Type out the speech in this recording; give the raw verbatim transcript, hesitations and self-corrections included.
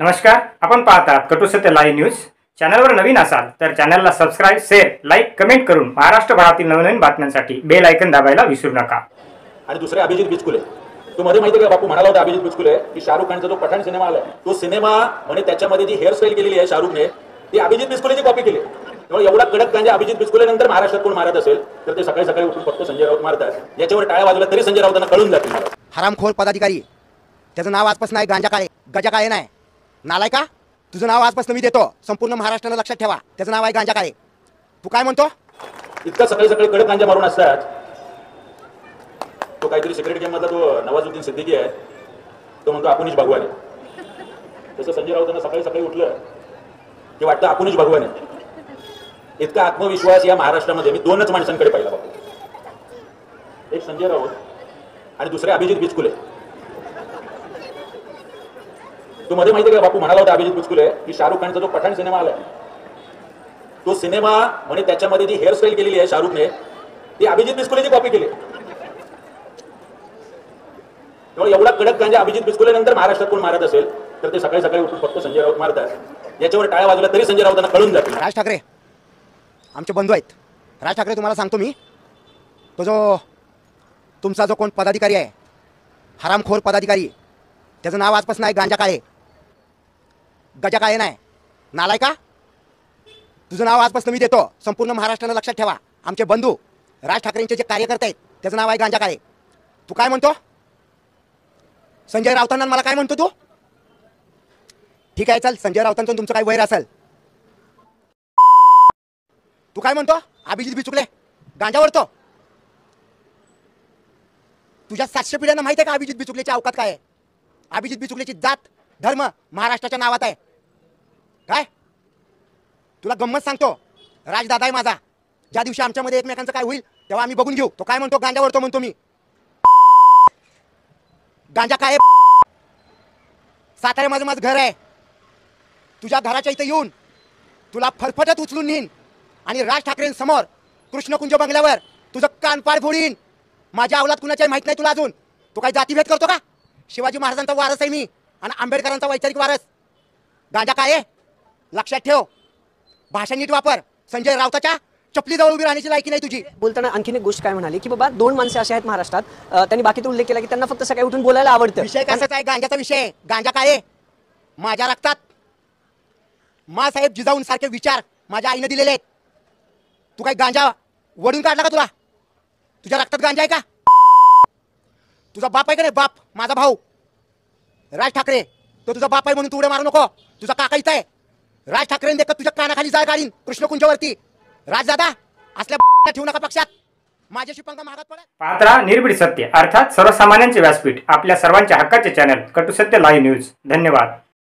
नमस्कार, आपण पाहतात कटू सत्य लाईव्ह न्यूज। चॅनलवर नवीन असाल तर चॅनलला सबस्क्राइब, शेअर, लाईक, कमेंट करून महाराष्ट्रभरातील नवनवीन बातम्यांसाठी बेल आयकॉन दाबायला विसरू नका। आणि दुसरे अभिजित बिचकुले, तो मध्ये माहिती आहे का बापू म्हणाला होता अभिजित बिचकुले की शाहरुख खानचा जो पठाण सिनेमा आलाय तो सिनेमा म्हणजे त्याच्यामध्ये जी हेअरस्टाईल केलेली आहे शाहरुखने ती अभिजित बिचकुलेची कॉपी केली। त्यामुळे एवढा कडक गांजा अभिजित बिचकुले नंतर महाराष्ट्रात कोण मारत असेल तर ते सकाळी सकाळी उठून फक्त संजय राऊत मारतात। याच्यावर टाळ्या वाजवल्या तरी संजय राऊतांना कळून जातील। हरामखोर पदाधिकारी, त्याचं नाव आजपासून नाही गांजा काळे, गजा काळे नाही, नालायका तुझं नाव आजपासून मी देतो, संपूर्ण महाराष्ट्राला लक्षात ठेवा, त्याचं नाव आहे गांजा काळे। तू काय म्हणतो? इतका सकाळी सकाळी कडक गांजा मारून असतात। तो काहीतरी सिक्रेट गेम मधला तो नवाजुद्दीन सिद्दीकी आहे, तो म्हणतो आपणच भगवान आहे। तसं संजय राऊतांना सकाळी सकाळी उठलं की वाटतं आपणच भगवान आहे। इतका आत्मविश्वास या महाराष्ट्रामध्ये मी दोनच माणसांकडे पाहिला बाबा, एक संजय राऊत आणि दुसरे अभिजित बिचकुले। तो मध्ये माहिती आहे का बापू म्हणाला होता अभिजित बिचकुले की शाहरुख खानचा जो पठाण सिनेमा आलाय तो सिनेमा म्हणजे त्याच्यामध्ये जी हेअरस्टाईल केलेली आहे शाहरुखने ती अभिजित बिचकुलेची कॉपी केली। त्यामुळे एवढा कडक गांजा अभिजित बिचकुले नंतर महाराष्ट्रात कोण मारत असेल तर ते सकाळी सकाळी उठून फक्त संजय राऊत मारतात। याच्यावर टाळ्या वाजवल्या तरी संजय राऊतांना कळून जातील। राज ठाकरे आमचे बंधू आहेत। राज ठाकरे तुम्हाला सांगतो मी, तो जो तुमचा जो कोण पदाधिकारी आहे, हरामखोर पदाधिकारी, त्याचं नाव आजपासून आहे गांजा काळे, गजा काळे नाही, नालायका तुझं नाव आजपासून मी देतो, संपूर्ण महाराष्ट्राला लक्षात ठेवा। आमचे बंधू राज ठाकरेंचे जे कार्यकर्ते आहेत त्याचं नाव आहे गांजा काळे। तू काय म्हणतो? संजय राऊतांना मला काय म्हणतो तू? ठीक आहे, चल, संजय राऊतांचं तुमचं काय वैर असेल। तू काय म्हणतो? अभिजित बिचकुले गांजा ओढतो। तुझ्या सातशे पिढ्यांना माहिती आहे का अभिजित बिचकुलेची अवकात काय आहे? अभिजित बिचकुलेची जात धर्म महाराष्ट्राच्या नावात आहे काय? तुला गंमत सांगतो, राजदादा आहे माझा, ज्या दिवशी आमच्यामध्ये एकमेकांचं काय होईल तेव्हा आम्ही बघून घेऊ। तो काय म्हणतो? गांजा ओढतो म्हणतो मी। गांजा काय? साताऱ्यामध्ये माझं घर आहे, तुझ्या घराच्या इथे येऊन तुला फरफटत उचलून नेईन आणि राज ठाकरेंसमोर कृष्णकुंज बंगल्यावर तुझं कानपाड फोडीन। माझ्या अवलाद कुणाच्याही माहित नाही तुला अजून। तो काय जातीभेद करतो का? शिवाजी महाराजांचा वारस आहे मी आणि आंबेडकरांचा वैचारिक वारस। गांजा काय? लक्षात ठेव, भाषा नीट वापर। संजय राऊताच्या चपलीजवळ उभी राहण्याची लायकी नाही तुझी। बोलताना आणखीन एक गोष्ट काय म्हणाली की बाबा दोन माणसे असे आहेत महाराष्ट्रात, त्यांनी बाकीचा उल्लेख केला की त्यांना फक्त सकाळी उठून बोलायला आवडतं। विषय कसाच आहे? गांजाचा विषय। गांजा काय? माझ्या रक्तात मासाहेब जिजाऊन सारखे विचार माझ्या आईने दिलेले आहेत। तू काय गांजा वडून काढला का? तुला तुझ्या रक्तात गांजा आहे का? तुझा बाप आहे का नाही? बाप माझा भाऊ राज ठाकरे, तो तुझा बाप आहे म्हणून तू उड्या मारू नको। तुझा काका इथं आहे, राज ठाकरेंनी देखत तुझ्या कानाखाली जाळ काढीन कृष्णकुंजवरती। राजदादा असल्या ठेवू नका पक्षात, माझ्याशी पंगा महागात पडा। पाहत रहा निर्भीड सत्य, अर्थात सर्वसामान्यांचे व्यासपीठ, आपल्या सर्वांच्या हक्काचे चॅनल कटू सत्य लाईव्ह न्यूज। धन्यवाद।